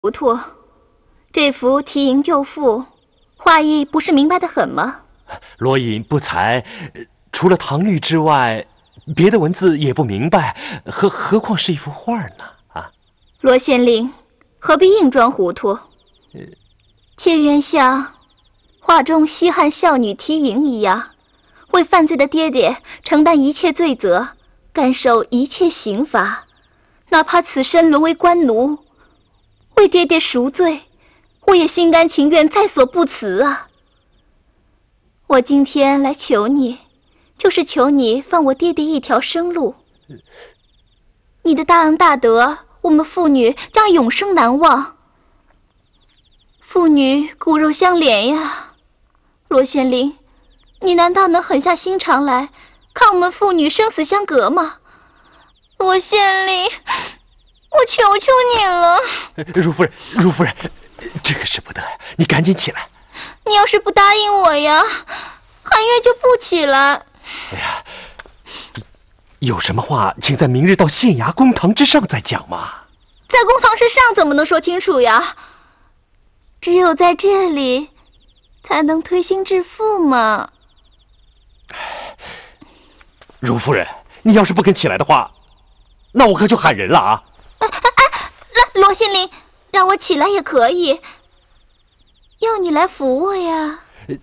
糊涂，这幅题营救父，画意不是明白得很吗？ 罗隐不才，除了唐律之外，别的文字也不明白，何况是一幅画呢？啊， 罗县令，何必硬装糊涂？妾愿像画中西汉孝女题营一样，为犯罪的爹爹承担一切罪责，甘受一切刑罚，哪怕此身沦为官奴，为爹爹赎罪，我也心甘情愿，在所不辞啊！我今天来求你，就是求你放我爹爹一条生路。你的大恩大德，我们父女将永生难忘。父女骨肉相连呀，罗县令，你难道能狠下心肠来，看我们父女生死相隔吗？罗县令，我求求你了。 如夫人，如夫人，这个使不得呀，你赶紧起来。 你要是不答应我呀，寒月就不起来。 哎呀，有什么话，请在明日到县衙公堂之上再讲嘛。 在公堂之上怎么能说清楚呀？只有在这里，才能推心置腹嘛。 如夫人，你要是不肯起来的话，那我可就喊人了啊！ 罗县令，让我起来也可以，要你来扶我呀。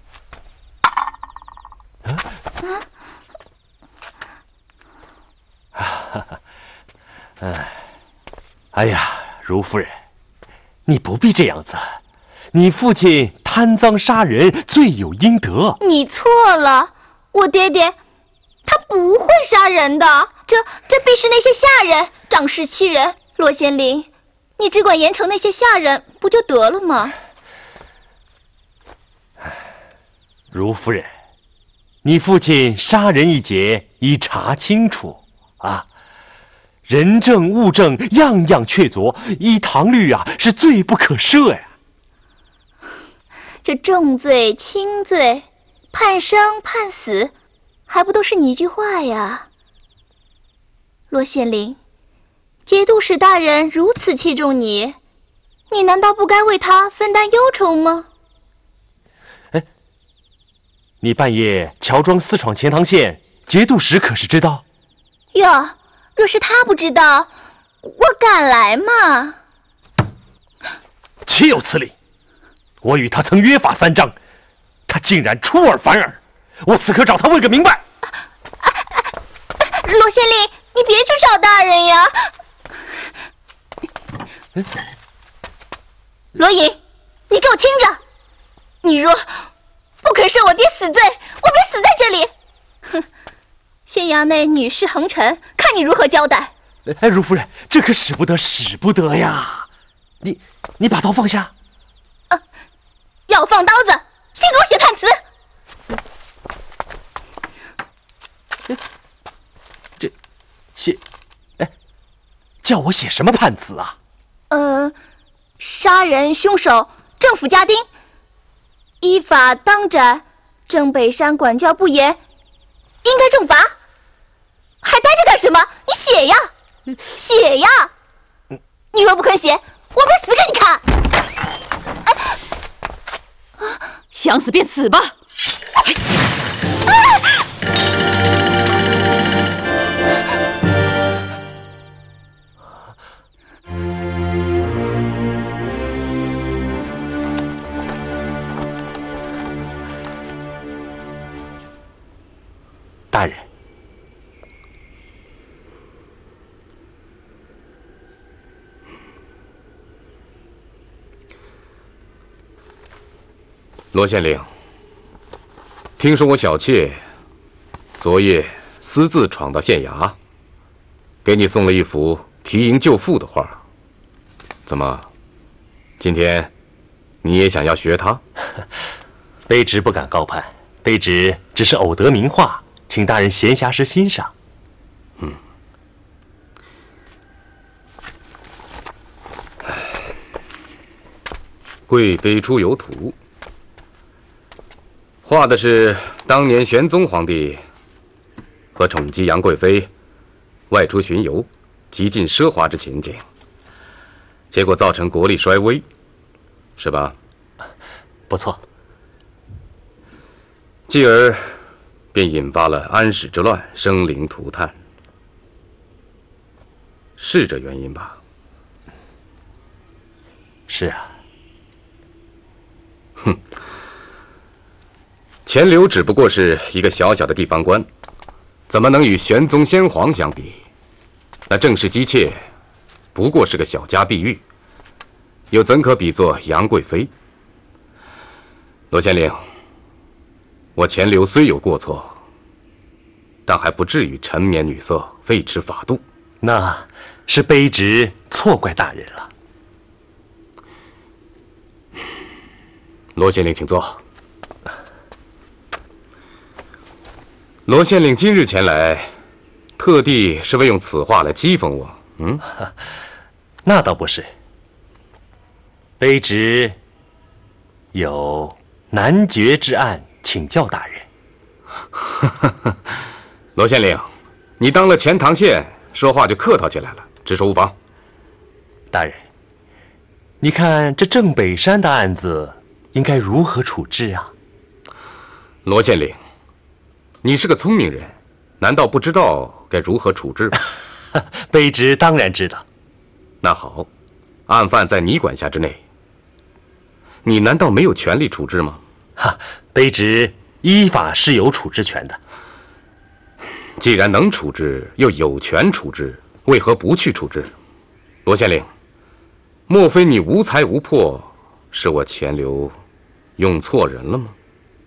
哎呀，如夫人，你不必这样子。你父亲贪赃杀人，罪有应得。 你错了，我爹爹他不会杀人的，这必是那些下人仗势欺人。罗县令，你只管严惩那些下人，不就得了吗？ 如夫人，你父亲杀人一节已查清楚啊，人证物证样样确凿，依唐律啊是罪不可赦呀。 这重罪轻罪，判生判死，还不都是你一句话呀？罗县令，节度使大人如此器重你，你难道不该为他分担忧愁吗？ 哎，你半夜乔装私闯钱塘县，节度使可是知道？ 哟，若是他不知道，我敢来吗？ 岂有此理！我与他曾约法3章，他竟然出尔反尔，我此刻找他问个明白。 罗县令，你别去找大人呀！罗隐，你给我听着，你若不肯赦我爹死罪，我便死在这里。哼，县衙内女尸横陈，看你如何交代。 哎，如夫人，这可使不得，使不得呀！你把刀放下。 要放刀子，先给我写判词。 这写，哎，叫我写什么判词啊？ 杀人凶手政府家丁，依法当斩，郑北山管教不严，应该重罚。还待着干什么？你写呀，写呀！你若不肯写，我便死给你看。 想死便死吧！ 大人， 罗县令，听说我小妾昨夜私自闯到县衙，给你送了一幅题营救父的画，怎么，今天你也想要学他？ 卑职不敢高攀，卑职只是偶得名画，请大人闲暇时欣赏。 贵妃出游图，画的是当年玄宗皇帝和宠姬杨贵妃外出巡游，极尽奢华之情景。 结果造成国力衰微，是吧？ 不错。 继而便引发了安史之乱，生灵涂炭，是这原因吧？ 是啊。 哼，钱镠只不过是一个小小的地方官，怎么能与玄宗先皇相比？那郑氏姬妾不过是个小家碧玉，又怎可比作杨贵妃？罗县令，我钱镠虽有过错，但还不至于沉湎女色，废弛法度。 那是卑职错怪大人了。 罗县令，请坐。罗县令今日前来，特地是为用此话来讥讽我？嗯， 那倒不是。卑职有难决之案请教大人。 罗县令，你当了钱塘县，说话就客套起来了，直说无妨。 大人，你看这郑北山的案子应该如何处置啊？ 罗县令，你是个聪明人，难道不知道该如何处置吗？ 卑职当然知道。 那好，案犯在你管辖之内，你难道没有权利处置吗？ 卑职依法是有处置权的。 既然能处置，又有权处置，为何不去处置？罗县令，莫非你无才无魄，是我钱镠用错人了吗？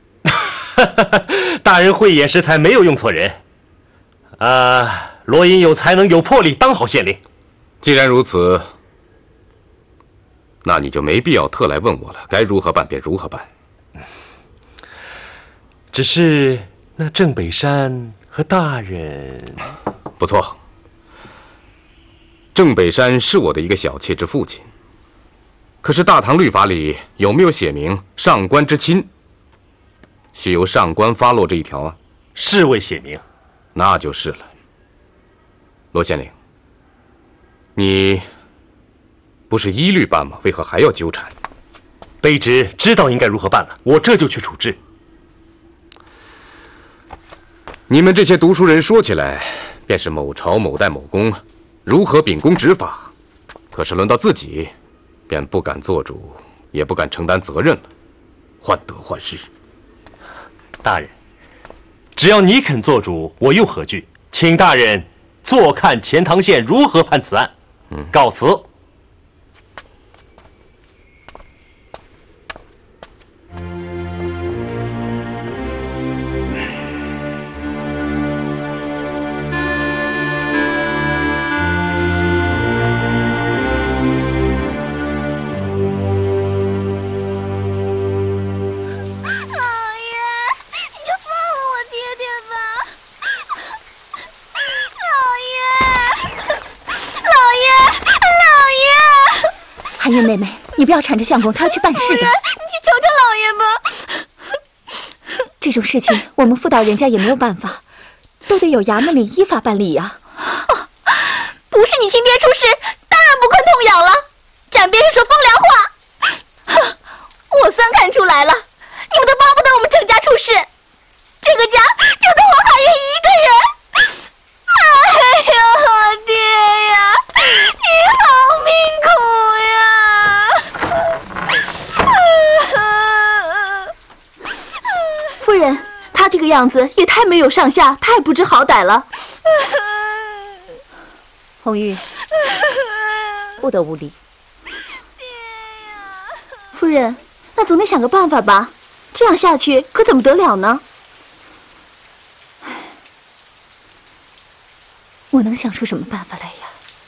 大人慧眼识才，没有用错人。罗隐有才能有魄力，当好县令。 既然如此，那你就没必要特来问我了，该如何办便如何办。 只是那郑北山和大人…… 不错，郑北山是我的一个小妾之父亲。可是大唐律法里有没有写明上官之亲须由上官发落这一条啊？ 是未写明。 那就是了。罗县令，你不是依律办吗？为何还要纠缠？ 卑职知道应该如何办了，我这就去处置。 你们这些读书人说起来便是某朝某代某公如何秉公执法，可是轮到自己，便不敢做主，也不敢承担责任了，患得患失。 大人，只要你肯做主，我又何惧？请大人坐看钱塘县如何判此案。告辞。 寒月妹妹，你不要缠着相公，他要去办事的。 你去求求老爷吧。 这种事情我们妇道人家也没有办法，都得有衙门里依法办理呀。 不是你亲爹出事，当然不困痛痒了。展边是说风凉话。我算看出来了，你们都巴不得我们郑家出事，这个家就得我寒月一个人。哎呀，我爹呀，你好命苦呀！ 夫人，他这个样子也太没有上下，太不知好歹了。红玉，不得无礼。夫人，那总得想个办法吧？这样下去可怎么得了呢？我能想出什么办法来呀？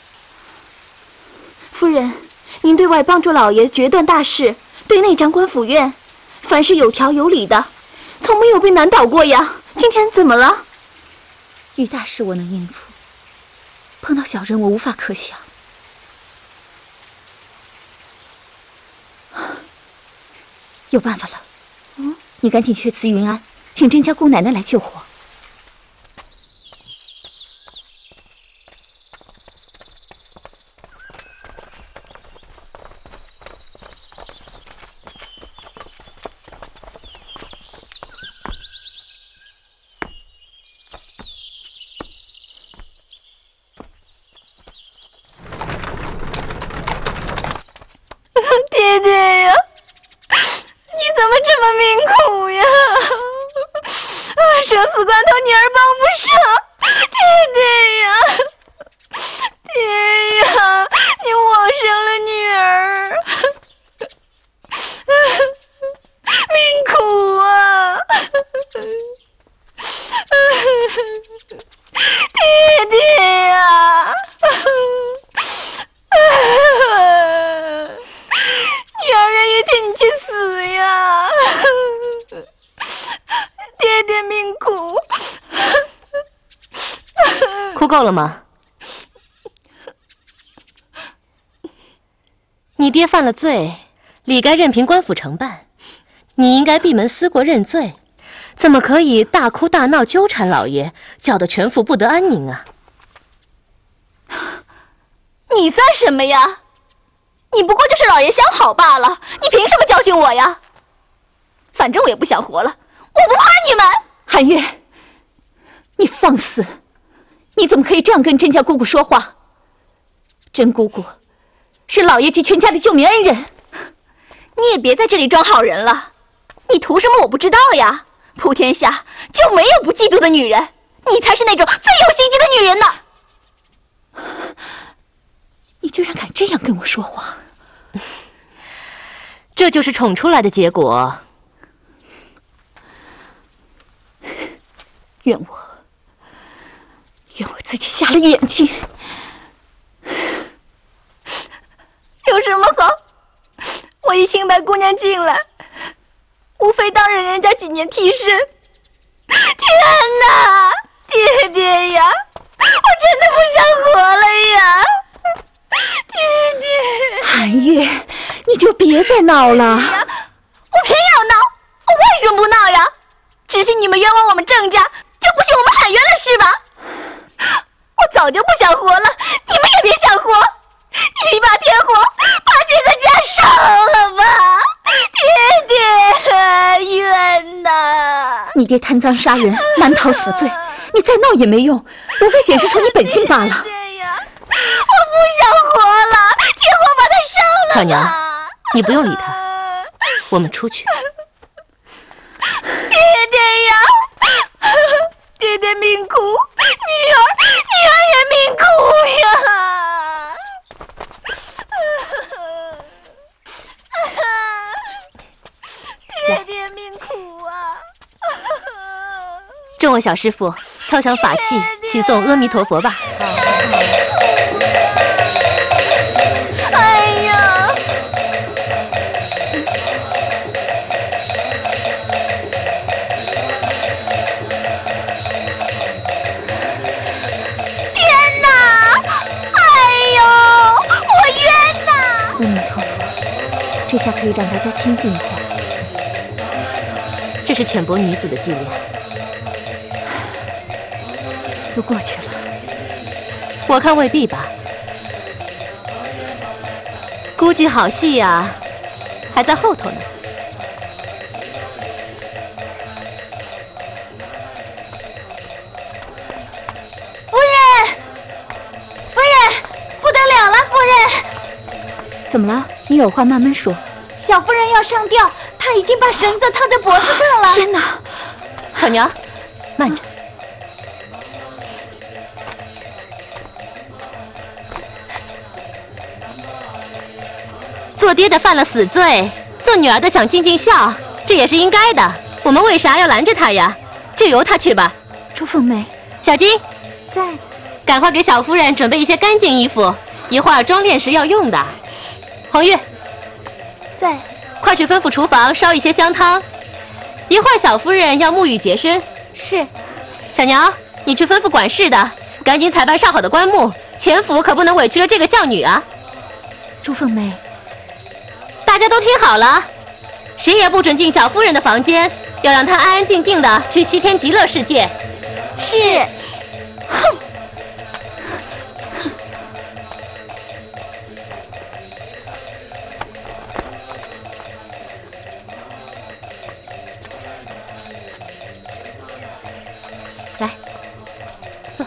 夫人，您对外帮助老爷决断大事，对内掌管府院，凡是有条有理的，从没有被难倒过呀。今天怎么了？遇大事我能应付，碰到小人我无法可想。有办法了，你赶紧去慈云庵，请甄家姑奶奶来救火。 爹爹呀，你怎么这么命苦呀？生死关头，女儿帮不上，爹爹呀，爹呀，你我生了女儿，命苦啊！爹爹呀，女儿愿意替你去死呀！爹爹命苦， 哭够了吗？你爹犯了罪，理该任凭官府承办，你应该闭门思过认罪，怎么可以大哭大闹纠缠老爷，搅得全府不得安宁啊？ 你算什么呀？你不过就是老爷相好罢了，你凭什么教训我呀？反正我也不想活了，我不怕你们。 韩月，你放肆！你怎么可以这样跟甄家姑姑说话？甄姑姑是老爷及全家的救命恩人， 你也别在这里装好人了。你图什么我不知道呀？普天下就没有不嫉妒的女人，你才是那种最有心机的女人呢！ 你居然敢这样跟我说话！ 这就是宠出来的结果。 怨我自己瞎了眼睛。 有什么好？我一清白姑娘进来，无非当了人家几年替身。天哪，爹爹呀，我真的不想活了呀！爹爹， 韩月，你就别再闹了。 我偏要闹，我为什么不闹呀？只信你们冤枉我们郑家，就不许我们喊冤了是吧？我早就不想活了，你们也别想活，一把天火把这个家烧了吧！爹爹，冤呐！ 你爹贪赃杀人，难逃死罪，你再闹也没用，无非显示出你本性罢了。 爹呀，我不想活了，天火把它烧了吧！ 巧娘，你不用理他，我们出去。 爹爹呀，爹爹命苦，女儿也命苦呀！爹爹命苦啊！ 众位小师傅，敲响法器，齐诵阿弥陀佛吧。 哎呀！冤呐！哎呦，我冤呐！ 阿弥陀佛，这下可以让大家清静一会儿。 这是浅薄女子的伎俩， 都过去了。 我看未必吧。估计好戏呀，还在后头呢。 夫人，夫人，不得了了，夫人！ 怎么了？你有话慢慢说。 小夫人要上吊，她已经把绳子套在脖子上了。 天哪！ 巧娘，慢着。做爹的犯了死罪，做女儿的想尽尽孝，这也是应该的。我们为啥要拦着他呀？就由他去吧。 朱凤梅， 小金， 在。 赶快给小夫人准备一些干净衣服，一会儿装殓时要用的。红玉， 在。 快去吩咐厨房烧一些香汤，一会儿小夫人要沐浴洁身。 是。 巧娘，你去吩咐管事的，赶紧采办上好的棺木，前府可不能委屈了这个孝女啊。 朱凤梅， 大家都听好了，谁也不准进小夫人的房间，要让她安安静静的去西天极乐世界。 是。哼。 来，坐。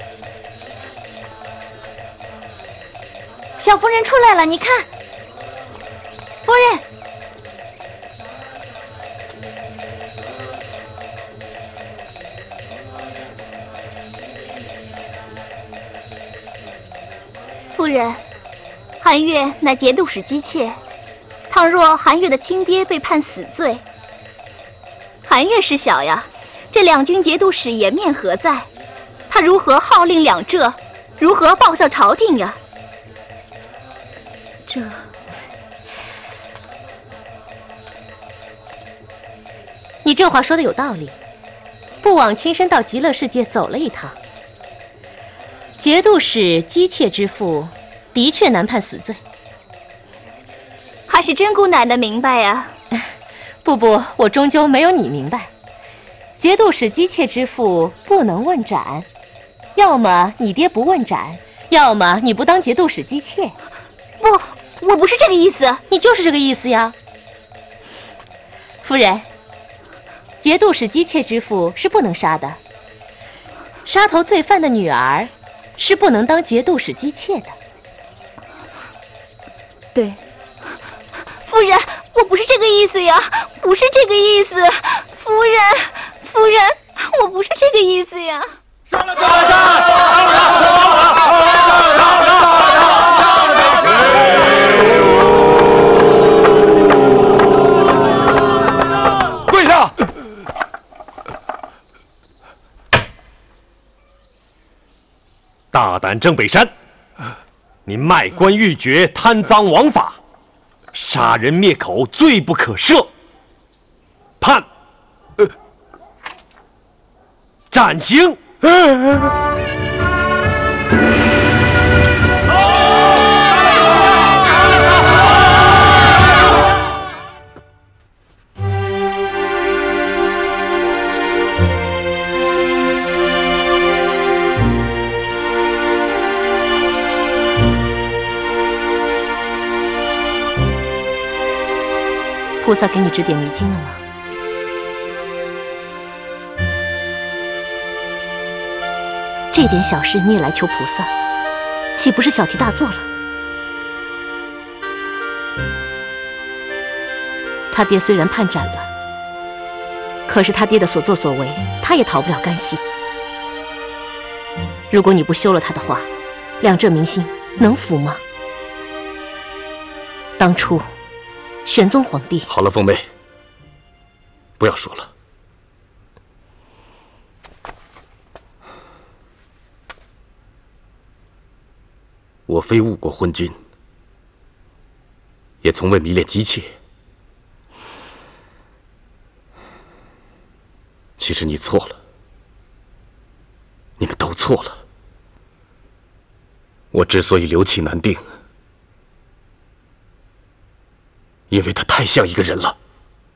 小夫人出来了，你看。 夫人。夫人，韩月乃节度使姬妾，倘若韩月的亲爹被判死罪，韩月事小呀，这两军节度使颜面何在？他如何号令两浙？如何报效朝廷呀？ 这，你这话说的有道理，不枉亲身到极乐世界走了一趟。节度使姬妾之父，的确难判死罪。 还是甄姑奶奶明白呀？ 不，我终究没有你明白。节度使姬妾之父不能问斩，要么你爹不问斩，要么你不当节度使姬妾。 不，我不是这个意思。 你就是这个意思呀，夫人。节度使姬妾之父是不能杀的，杀头罪犯的女儿是不能当节度使姬妾的。 对， 夫人，我不是这个意思呀，不是这个意思。夫人，我不是这个意思呀。 上了！ 跪下！ 大胆征北山！你卖官鬻爵，贪赃枉法，杀人灭口，罪不可赦。判，斩刑。 菩萨给你指点迷津了吗？这点小事你也来求菩萨，岂不是小题大做了？他爹虽然判斩了，可是他爹的所作所为，他也逃不了干系。如果你不休了他的话，两浙民心能服吗？当初玄宗皇帝…… 好了，凤妹，不要说了。我非误过昏君，也从未迷恋姬妾。其实你错了，你们都错了。我之所以留气难定，因为他太像一个人了。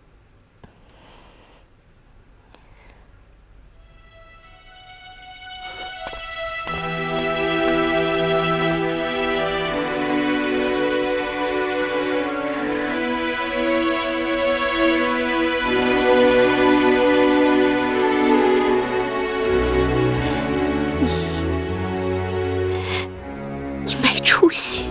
你没出息！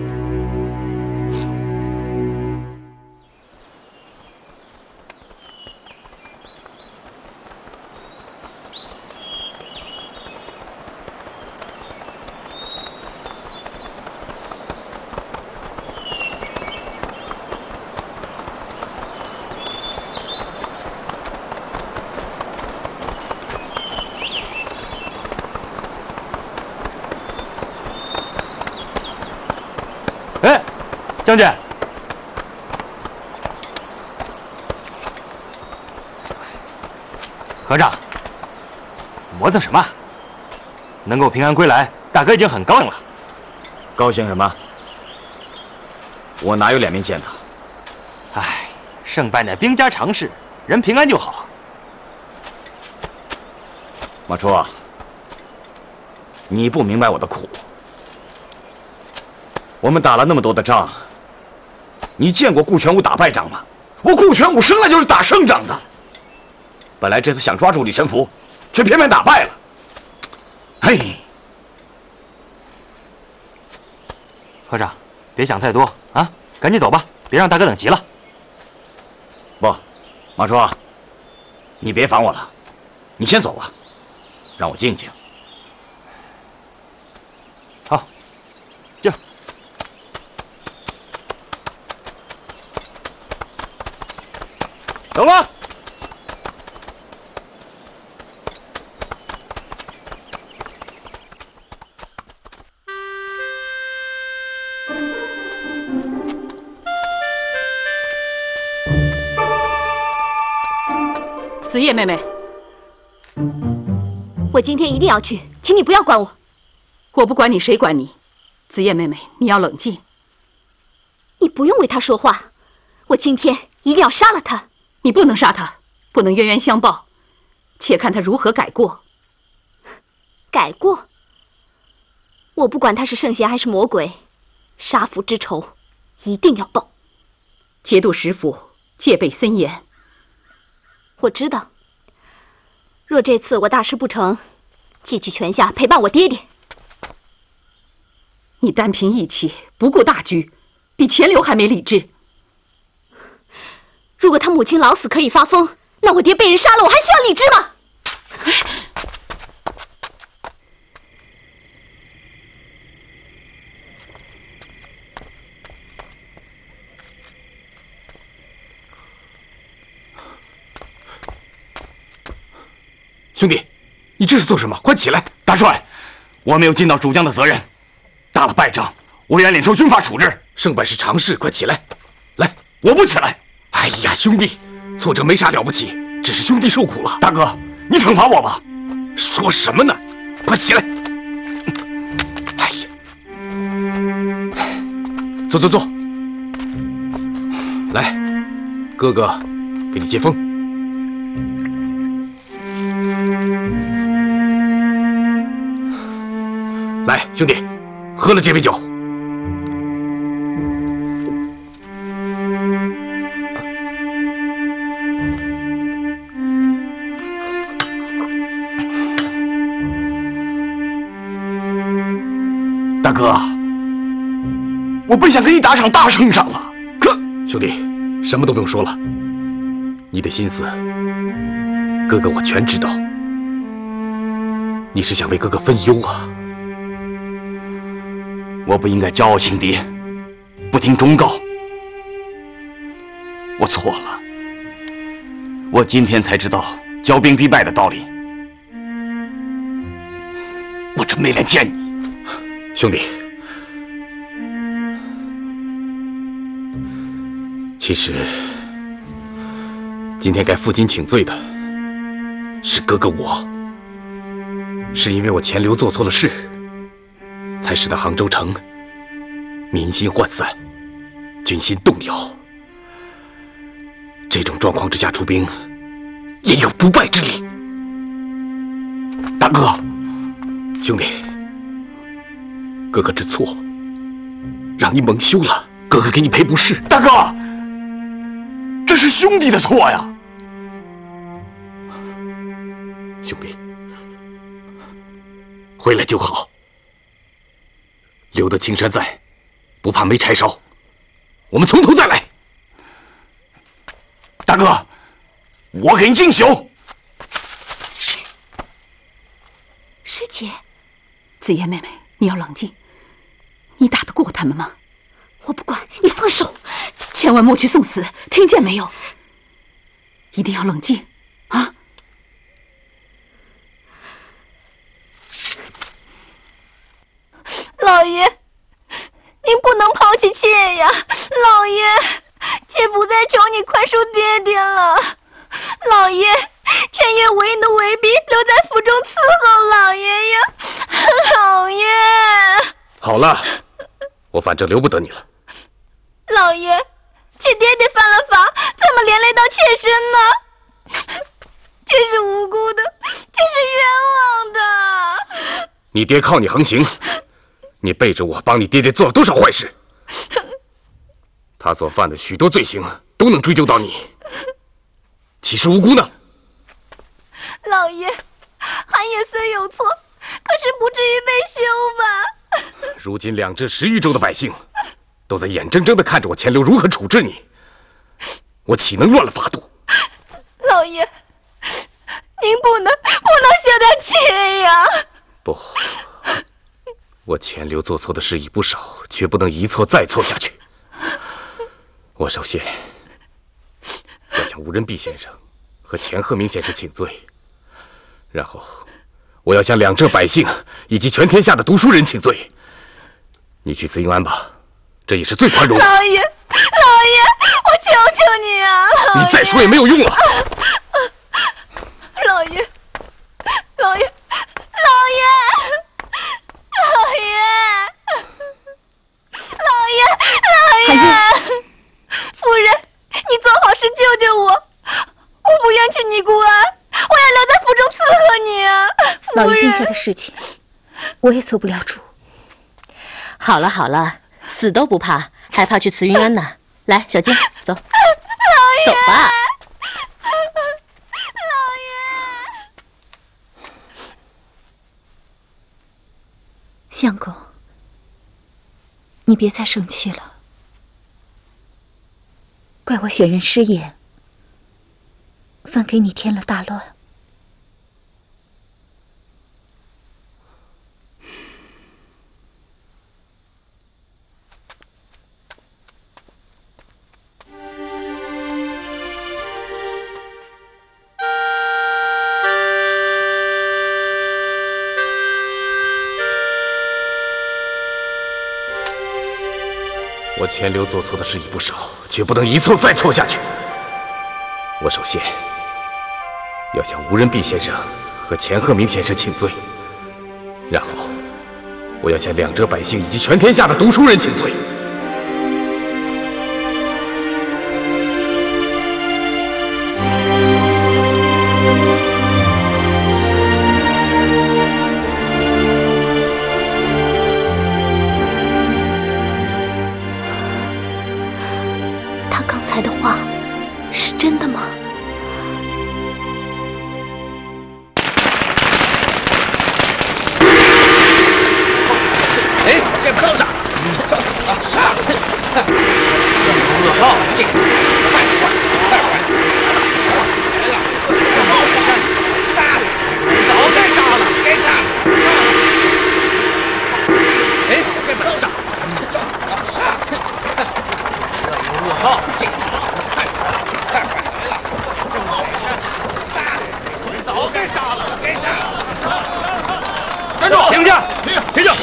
哎，将军，和尚，磨蹭什么？能够平安归来，大哥已经很高兴了。 高兴什么？我哪有脸面见他？ 哎，胜败乃兵家常事，人平安就好。 马初，你不明白我的苦。我们打了那么多的仗，你见过顾全武打败仗吗？我顾全武生来就是打胜仗的。本来这次想抓住李神福，却偏偏打败了。嘿， 和尚，别想太多啊，赶紧走吧。 别让大哥等急了。 不，马叔，你别烦我了，你先走吧，让我静静。 好，静。走了。 子夜妹妹， 我今天一定要去，请你不要管我。 我不管你，谁管你？子夜妹妹，你要冷静。 你不用为他说话，我今天一定要杀了他。 你不能杀他，不能冤冤相报，且看他如何改过。 改过？我不管他是圣贤还是魔鬼，杀父之仇一定要报。 节度使府戒备森严。 我知道，若这次我大事不成，即去泉下陪伴我爹爹。 你单凭义气，不顾大局，比钱流还没理智。 如果他母亲老死可以发疯，那我爹被人杀了，我还需要理智吗？ 兄弟，你这是做什么？快起来！大帅，我没有尽到主将的责任，打了败仗，我愿领受军法处置。胜败是常事，快起来！来，我不起来。哎呀，兄弟，挫折没啥了不起，只是兄弟受苦了。大哥，你惩罚我吧。说什么呢？快起来！哎呀，坐坐坐。来，哥哥，给你接风。来，兄弟，喝了这杯酒。大哥，我本想跟你打场大胜仗了，可兄弟，什么都不用说了，你的心思，哥哥我全知道。你是想为哥哥分忧啊。我不应该骄傲轻敌，不听忠告。我错了，我今天才知道骄兵必败的道理。我真没脸见你，兄弟。其实，今天该负荆请罪的是哥哥我，是因为我钱流做错了事。才使得杭州城民心涣散，军心动摇。这种状况之下出兵，也有不败之理。大哥，兄弟，哥哥知错，让你蒙羞了，哥哥给你赔不是。大哥，这是兄弟的错呀，兄弟，回来就好。留得青山在，不怕没柴烧。我们从头再来。大哥，我给你敬酒。 师姐， 子夜妹妹，你要冷静。你打得过他们吗？ 我不管，你放手！ 千万莫去送死，听见没有？一定要冷静啊！ 老爷，您不能抛弃妾呀！老爷，妾不再求你宽恕爹爹了。老爷，劝愿唯一的为婢留在府中伺候老爷呀！老爷， 好了，我反正留不得你了。 老爷，妾爹爹犯了法，怎么连累到妾身呢？妾是无辜的，妾是冤枉的。 你爹靠你横行。你背着我帮你爹爹做了多少坏事？他所犯的许多罪行都能追究到你，岂是无辜呢？ 老爷，韩爷虽有错，可是不至于被休吧？ 如今2至10余州的百姓， 都在眼睁睁地看着我钱流如何处置你，我岂能乱了法度？ 老爷，您不能消掉妾呀！ 不，我钱流做错的事已不少，绝不能一错再错下去。我首先要向吴仁弼先生和钱鹤鸣先生请罪，然后我要向两浙百姓以及全天下的读书人请罪。你去慈英庵吧，这也是最宽容的。 老爷，我求求你啊！ 你再说也没有用了。 老爷，夫人，你做好事救救我！我不愿去尼姑庵，我要留在府中伺候你啊！ 老爷定下的事情，我也做不了主。 好了，死都不怕，还怕去慈云庵呢？来，小金，走，走吧。 相公，你别再生气了，怪我选人失言，反给你添了大乱。 我钱流做错的事已不少，绝不能一错再错下去。我首先要向吴仁弼先生和钱鹤鸣先生请罪，然后我要向两浙百姓以及全天下的读书人请罪。 刚才的话是真的吗？ 哎，这不杀！杀！噩耗，这个太坏，来了！这冒着山，杀！早该杀了，该杀！哎，这不杀！噩耗，这个太坏，来了！这冒着山，杀！早该杀了，该杀！站住！停下！停下！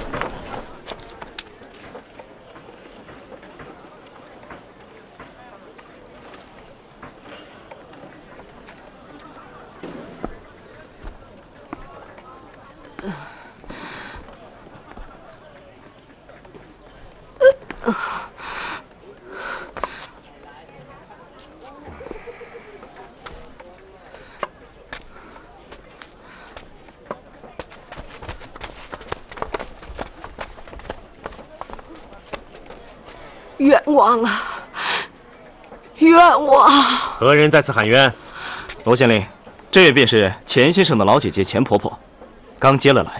冤枉啊！冤枉！ 何人在此喊冤？ 罗县令，这位便是钱先生的老姐姐钱婆婆，刚接了来。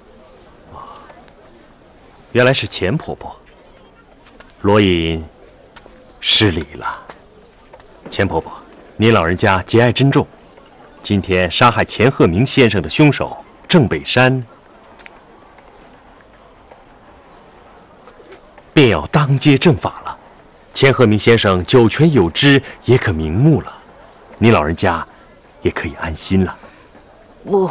原来是钱婆婆。罗隐失礼了。钱婆婆，您老人家节哀珍重。今天杀害钱鹤鸣先生的凶手郑北山，便要当街正法了。钱鹤鸣先生九泉有知，也可瞑目了。您老人家也可以安心了。 我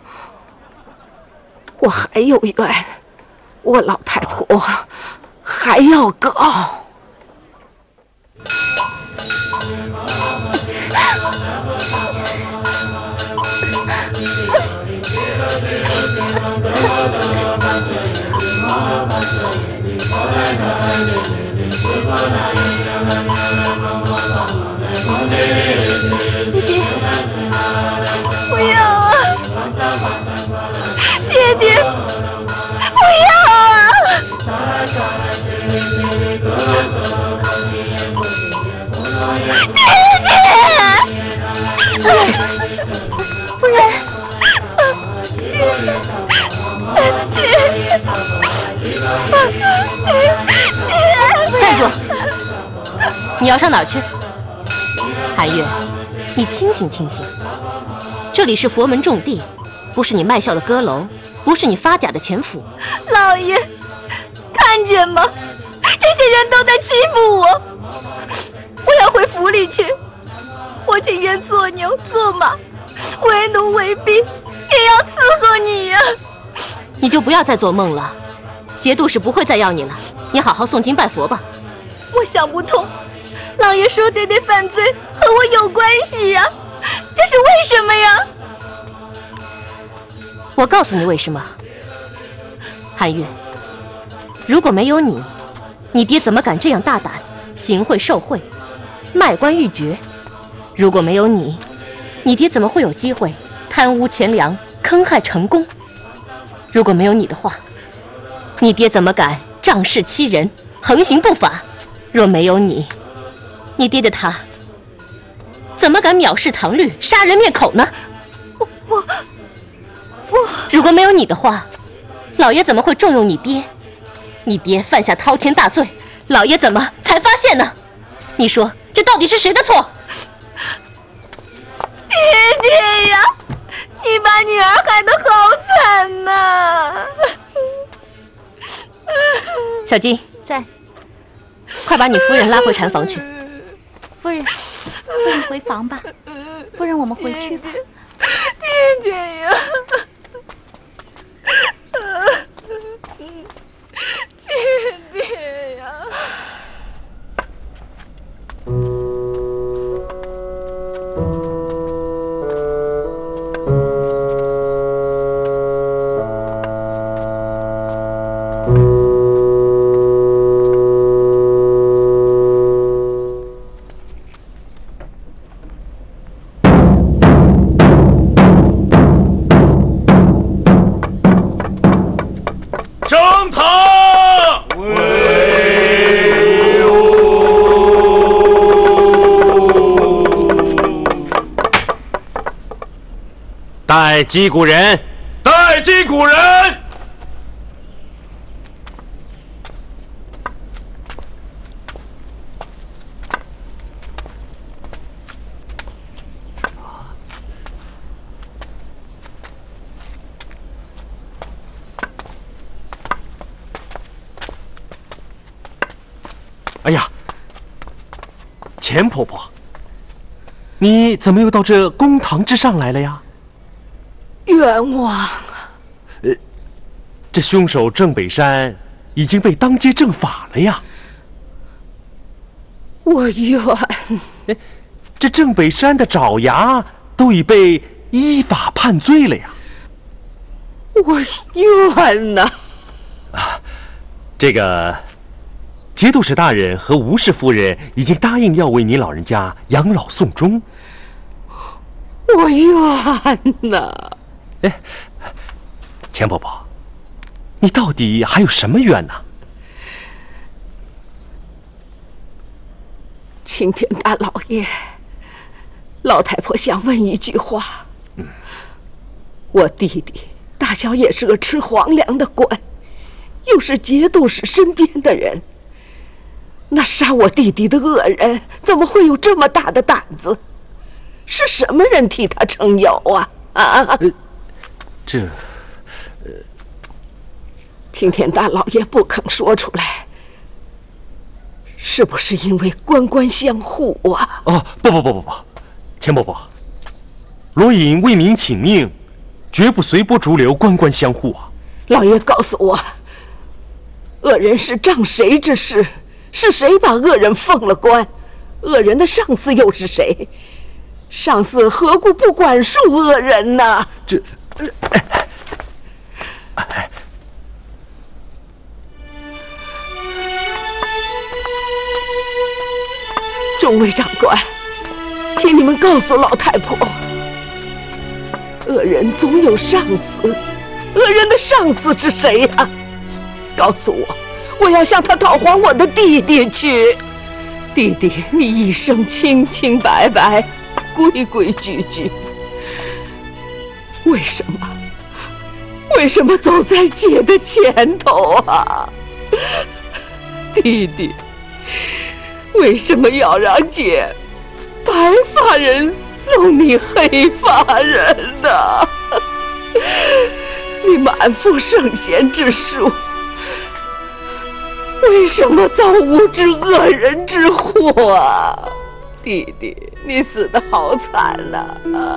还有冤，我老太婆还要告。 不要啊！爹爹，不要啊！爹爹，夫人，爹。 你要上哪儿去？韩月，你清醒清醒，这里是佛门重地，不是你卖笑的歌楼，不是你发嗲的钱府。 老爷，看见吗？这些人都在欺负我，我要回府里去。我情愿做牛做马，为奴为婢，也要伺候你呀！ 你就不要再做梦了，节度使不会再要你了。你好好诵经拜佛吧。 我想不通，老爷说爹爹犯罪和我有关系呀，这是为什么呀？ 我告诉你为什么。韩月，如果没有你，你爹怎么敢这样大胆，行贿受贿，卖官鬻爵？如果没有你，你爹怎么会有机会贪污钱粮，坑害成功？如果没有你的话，你爹怎么敢仗势欺人，横行不法？若没有你，你爹的他怎么敢藐视唐律，杀人灭口呢？我如果没有你的话，老爷怎么会重用你爹？你爹犯下滔天大罪，老爷怎么才发现呢？你说这到底是谁的错？ 爹爹呀，你把女儿害得好惨呐！ 小金在， 快把你夫人拉回禅房去。 夫人回房吧。夫人，我们回去吧。 爹爹呀，爹爹呀！ 升堂！ 待击鼓人， 待击鼓人！ 哎呀，钱婆婆，你怎么又到这公堂之上来了呀？ 冤枉！ 这凶手郑北山已经被当街正法了呀。 我冤！ 这郑北山的爪牙都已被依法判罪了呀。 我冤呐！ 这个节度使大人和吴氏夫人已经答应要为您老人家养老送终。 我冤呐！ 哎，钱婆婆，你到底还有什么冤呢？ 青天大老爷，老太婆想问一句话。我弟弟大小也是个吃皇粮的官，又是节度使身边的人，那杀我弟弟的恶人怎么会有这么大的胆子？是什么人替他撑腰啊？青天大老爷不肯说出来，是不是因为官官相护啊？ 哦，不，钱婆婆，罗隐为民请命，绝不随波逐流，官官相护啊！ 老爷告诉我，恶人是仗谁之事？是谁把恶人奉了官？恶人的上司又是谁？上司何故不管束恶人呢？众位长官，请你们告诉老太婆，恶人总有上司，恶人的上司是谁呀？告诉我，我要向他讨还我的弟弟去。弟弟，你一生清清白白，规规矩矩，为什么走在姐的前头啊？弟弟， 为什么要让姐白发人送你黑发人呢？你满腹圣贤之术，为什么遭无知恶人之祸啊？弟弟，你死得好惨呐！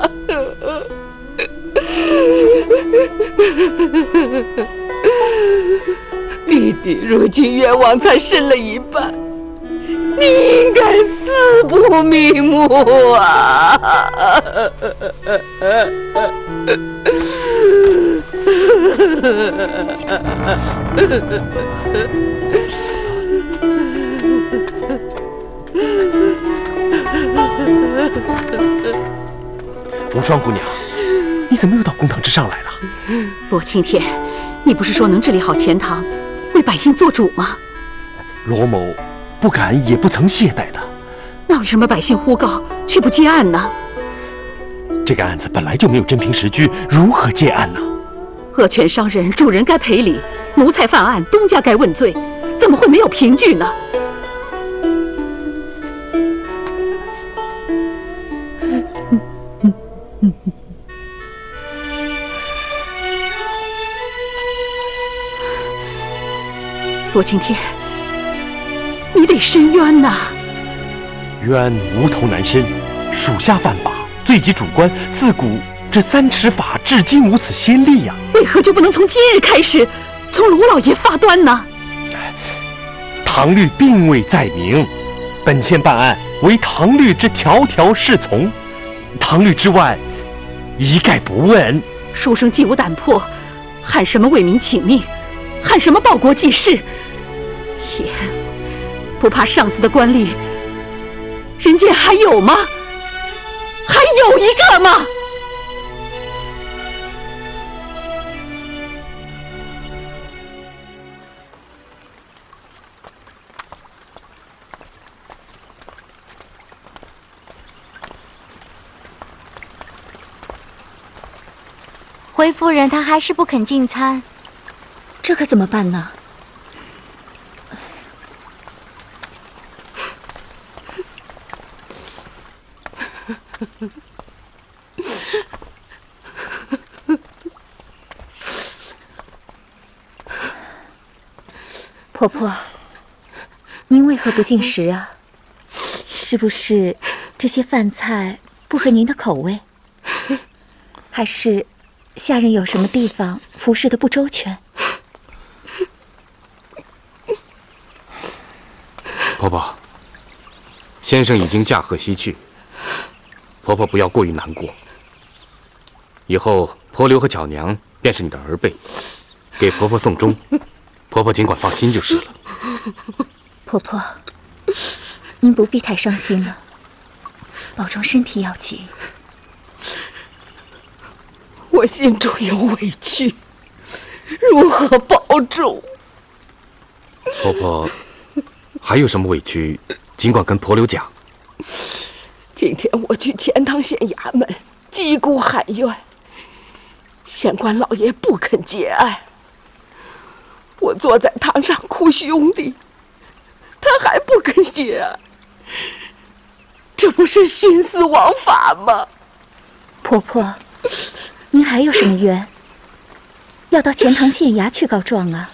弟弟，如今冤枉才伸了一半，你应该死不瞑目啊！ 无双姑娘，你怎么又到公堂之上来了？ 罗青天，你不是说能治理好钱塘，为百姓做主吗？ 罗某不敢也不曾懈怠的。 那为什么百姓呼告却不接案呢？ 这个案子本来就没有真凭实据，如何接案呢？ 恶犬伤人，主人该赔礼；奴才犯案，东家该问罪，怎么会没有凭据呢？罗青天，你得伸冤呐！ 冤无头难伸，属下犯法，罪及主观。自古这3尺法，至今无此先例呀。 为何就不能从今日开始，从罗老爷发端呢？ 唐律并未载明，本县办案为唐律之条条侍从，唐律之外，一概不问。 书生既无胆魄，喊什么为民请命，喊什么报国济世？天，不怕上司的官吏，人间还有吗？还有一个吗？ 回夫人她还是不肯进餐， 这可怎么办呢？婆婆，您为何不进食啊？是不是这些饭菜不合您的口味？还是下人有什么地方服侍的不周全？ 婆婆，先生已经驾鹤西去，婆婆不要过于难过。以后婆刘和巧娘便是你的儿辈，给婆婆送终，婆婆尽管放心就是了。 婆婆，您不必太伤心了，保重身体要紧。 我心中有委屈，如何保重？ 婆婆还有什么委屈，尽管跟婆刘讲。 今天我去钱塘县衙门击鼓喊冤，县官老爷不肯结案。我坐在堂上哭兄弟，他还不肯结案，这不是徇私枉法吗？ 婆婆，您还有什么冤？要到钱塘县衙去告状啊！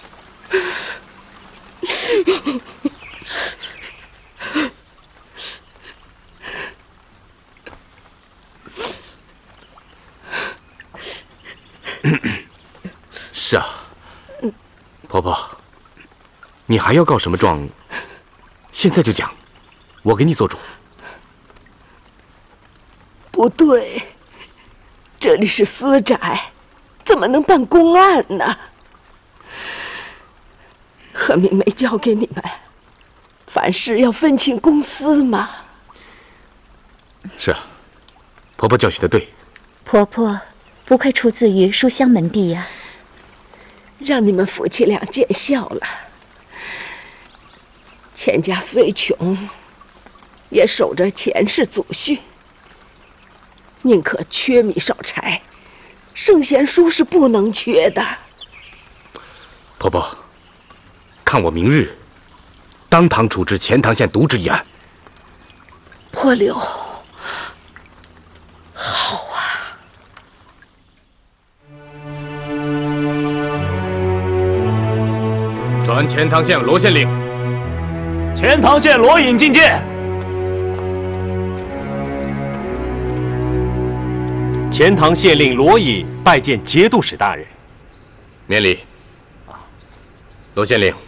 是啊，婆婆，你还要告什么状？现在就讲，我给你做主。 不对，这里是私宅，怎么能办公案呢？何明没教给你们，凡事要分清公私嘛。 是啊，婆婆教训得对。 婆婆不愧出自于书香门第呀， 让你们夫妻俩见笑了。钱家虽穷，也守着钱氏祖训，宁可缺米少柴，圣贤书是不能缺的。 婆婆，看我明日当堂处置钱塘县渎职一案。 婆留。好啊。 传钱塘县罗县令。 钱塘县罗隐觐见。 钱塘县令罗隐拜见节度使大人。 免礼。罗县令，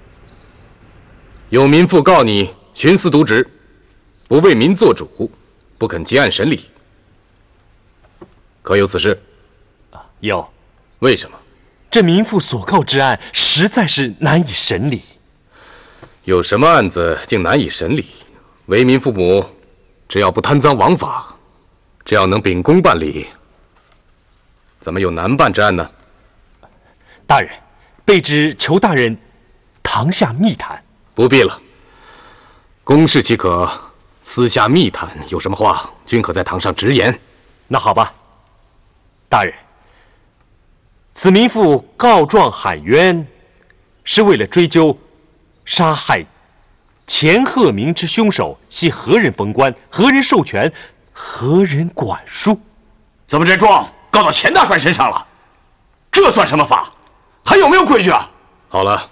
有民妇告你徇私渎职，不为民做主，不肯结案审理，可有此事？ 有。 为什么？ 这民妇所告之案实在是难以审理。 有什么案子竟难以审理？为民父母，只要不贪赃枉法，只要能秉公办理，怎么有难办之案呢？ 大人，卑职求大人堂下密谈。 不必了，公事岂可私下密谈？有什么话，均可在堂上直言。 那好吧，大人，此民妇告状喊冤，是为了追究杀害钱鹤鸣之凶手系何人封官、何人授权、何人管束。 怎么这状告到钱大帅身上了？这算什么法？还有没有规矩啊？ 好了，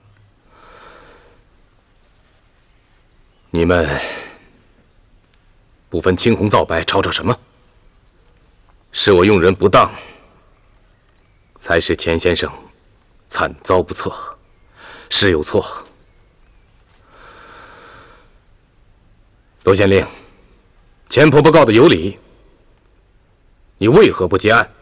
你们不分青红皂白，吵吵什么？是我用人不当，才使钱先生惨遭不测，是有错。罗县令，钱婆婆告的有理，你为何不结案？